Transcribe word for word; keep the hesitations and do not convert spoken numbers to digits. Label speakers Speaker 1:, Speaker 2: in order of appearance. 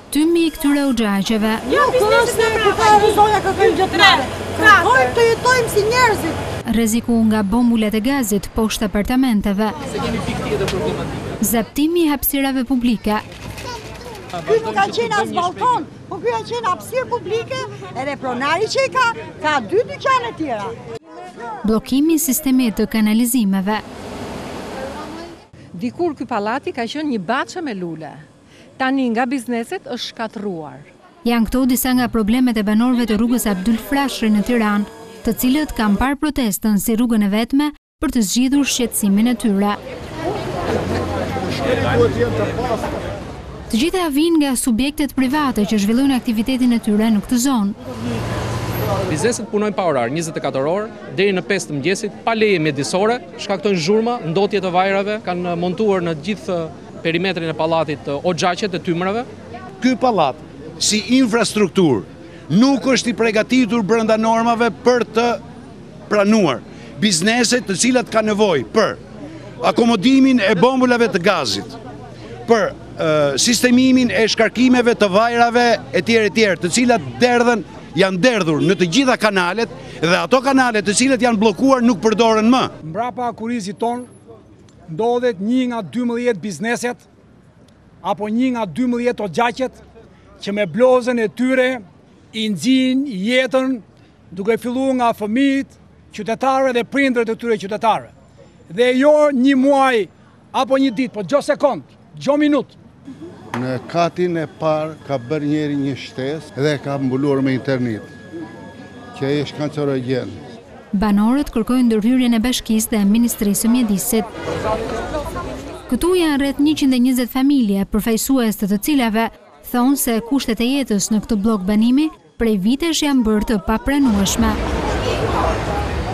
Speaker 1: Tymi i këtyre oxhaqeve.
Speaker 2: Jo, kurse këta zoja kërkojnë gjëtëre. Kërkojnë të jetojmë si njerëzit.
Speaker 1: Rreziku nga bombulet e gazit poshtë apartamenteve.
Speaker 3: Se kemi pikë tjetër problematike.
Speaker 1: Zaptimi i hapësirave publike.
Speaker 2: Ky nuk ka qenë as balkon, po ky ka qenë hapësirë publike, edhe pronari që i ka, ka dy dyqane tjera.
Speaker 1: Bllokimi i sistemit të kanalizimeve.
Speaker 4: Dikur ky pallati ka qenë një baçe me lule. Tani nga bizneset është shkatruar.
Speaker 1: Janë këto disa nga problemet e banorëve të rrugës Abdul Frashëri në Tiranë, të cilët kanë parë protestën si rrugën e vetme për të zgjidhur shqetësimin e tyre. Të gjitha vijnë nga subjektet private që zhvillojnë aktivitetin e tyre në këtë zonë.
Speaker 3: Bizneset punojnë pa orar, njëzet e katër orë, deri në pesë të mëngjesit, pa leje mjedisore, shkaktojnë zhurma, ndotje të vajrave, kanë montuar në gjithë perimetrin e pallatit oxhaqe të tymrave.
Speaker 5: Ky pallat, si infrastrukturë, nuk është i përgatitur brenda normave për të pranuar bizneset të cilat ka nevojë për akomodimin e bombulave të gazit, për uh, sistemimin e shkarkimeve të vajrave etj etj, të cilat derdhen janë derdhur në të gjitha kanalet dhe ato kanalet të cilat janë bllokuar nuk përdoren më.
Speaker 6: Mbrapa kurizit ton ndodhet një nga dymbëdhjetë bizneset apo një nga dymbëdhjetë oxhaqet që me blozën e tyre i nxjin jetën duke filluar nga fëmijët, qytetarë dhe prindërit e tyre qytetarë. Dhe jo një muaj apo një ditë, po çdo sekond, çdo minutë.
Speaker 7: Në katin e parë ka bërë njëri një shtesë dhe ka mbuluar me internet, që është kancerogjen.
Speaker 1: Banorët kërkojnë ndërhyrjen e bashkisë dhe Ministrisë së Mjedisit. Këtu janë rreth njëqind e njëzet familje, përfaqësues të të cilave thonë se kushtet e jetës në këtë blok banimi prej vitesh janë bërë të papranueshme.